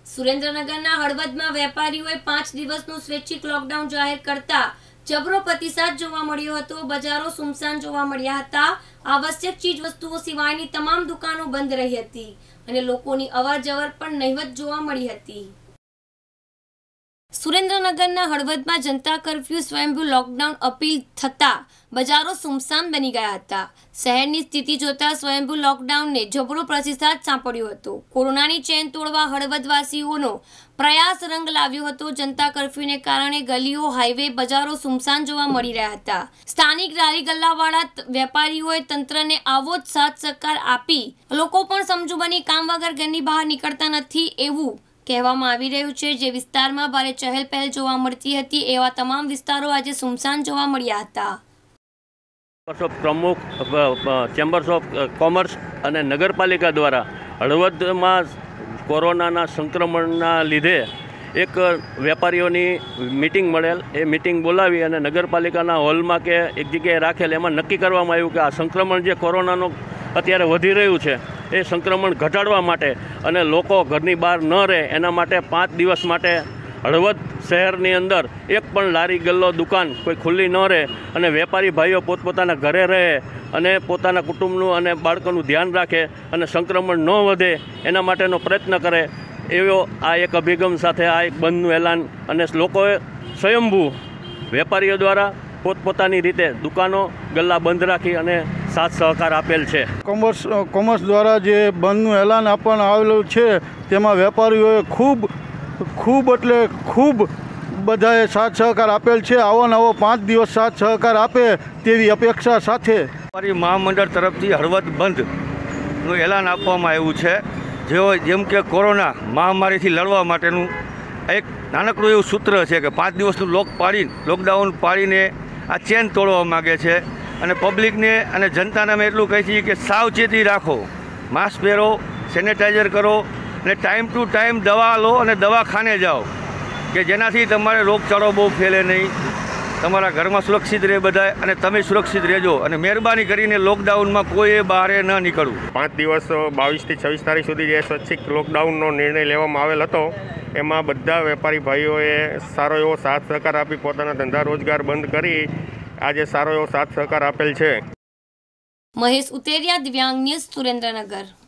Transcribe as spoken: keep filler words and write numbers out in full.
સુરેન્દ્રનગરના હળવદમાં વેપારીઓએ પાંચ દિવસનું સ્વૈચ્છિક લોકડાઉન જાહેર કરતા જબરો પ્રતિસાદ જોવા મળ્યો હતો। બજારો સુમસાન જોવા મળ્યા હતા। આવશ્યક ચીજ વસ્તુઓ સિવાયની તમામ દુકાનો બંધ રહી હતી અને લોકોની અવરજવર પણ નહિવત જોવા મળી હતી। સુરેન્દ્રનગરના હળવદમાં જનતા કર્ફ્યુ સ્વયંભૂ લોકડાઉન અપીલ થતા બજારો સુમસાન બની ગયા હતા। શહેરની સ્થિતિ જોતા સ્વયંભૂ લોકડાઉનને જબરો પ્રતિસાદ સાંપડ્યો હતો। કોરોનાની ચેન તોડવા હળવદવાસીઓનો પ્રયાસ રંગ લાવ્યો હતો। જનતા કર્ફ્યુને કારણે ગલીઓ, હાઈવે, બજારો સુમસાન જોવા મળી રહ્યા હતા। સ્થાનિક લારી ગલ્લાવાળા વેપારીઓએ તંત્રને આવો જ સાથ સહકાર આપી લોકો પણ સમજુ બની કામ વગર ઘરની બહાર નીકળતા નથી એવું કહેવામાં આવી રહ્યું છે। જે વિસ્તારમાં ભારે ચહેલ પહેલ જોવા મળતી હતી એવા તમામ વિસ્તારો આજે સુમસાન જોવા મળ્યા હતા। પ્રમુખ ચેમ્બર્સ ઓફ કોમર્સ અને નગરપાલિકા દ્વારા હળવદમાં કોરોનાના સંક્રમણના લીધે એક વેપારીઓની મિટિંગ મળેલ। એ મિટિંગ બોલાવી અને નગરપાલિકાના હોલમાં કે એક જગ્યાએ રાખેલ। એમાં નક્કી કરવામાં આવ્યું કે આ સંક્રમણ જે કોરોનાનું અત્યારે વધી રહ્યું છે એ સંક્રમણ ઘટાડવા માટે અને લોકો ઘરની બહાર ન રહે એના માટે પાંચ દિવસ માટે હળવદ શહેરની અંદર એક પણ લારી ગલ્લો દુકાન કોઈ ખુલ્લી ન રહે અને વેપારી ભાઈઓ પોતપોતાના ઘરે રહે અને પોતાના કુટુંબનું અને બાળકોનું ધ્યાન રાખે અને સંક્રમણ ન વધે એના માટેનો પ્રયત્ન કરે એવો આ એક અભિગમ સાથે આ એક બંધનું એલાન અને લોકોએ સ્વયંભૂ વેપારીઓ દ્વારા પોતપોતાની રીતે દુકાનો ગલ્લા બંધ રાખી અને સાથ સહકાર આપેલ છે। કોમર્સ કોમર્સ દ્વારા જે બંધનું એલાન આપવામાં આવેલું છે તેમાં વેપારીઓએ ખૂબ ખૂબ એટલે ખૂબ બધાએ સાથ સહકાર આપેલ છે। આવો નવો પાંચ દિવસ સાથ સહકાર આપે તેવી અપેક્ષા સાથે વેપારી મહામંડળ તરફથી હળવદ બંધનું એલાન આપવામાં આવ્યું છે। જેઓ જેમ કે કોરોના મહામારીથી લડવા માટેનું એક નાનકડું એવું સૂત્ર છે કે પાંચ દિવસનું લોક પાડીને લોકડાઉન પાડીને આ ચેન તોડવા માગે છે અને પબ્લિકને અને જનતાને અમે એટલું કહી છીએ કે સાવચેતી રાખો, માસ્ક પહેરો, સેનેટાઈઝર કરો અને ટાઈમ ટુ ટાઈમ દવા લો અને દવાખાને જાઓ કે જેનાથી તમારે રોગચાળો બહુ ફેલે નહીં, તમારા ઘરમાં સુરક્ષિત રહે બધા અને તમે સુરક્ષિત રહેજો અને મહેરબાની કરીને લોકડાઉનમાં કોઈએ બહાર ન નીકળવું। પાંચ દિવસ બાવીસથી છવ્વીસ તારીખ સુધી જે સ્વૈચ્છિક લોકડાઉનનો નિર્ણય લેવામાં આવેલ હતો એમાં બધા વેપારી ભાઈઓએ સારો એવો સાથ સહકાર આપી પોતાના ધંધા રોજગાર બંધ કરી આજે સારો એવો સાથ સહકાર આપેલ છે। મહેશ ઉતેરિયા, દિવ્યાંગ ન્યૂઝ, સુરેન્દ્રનગર।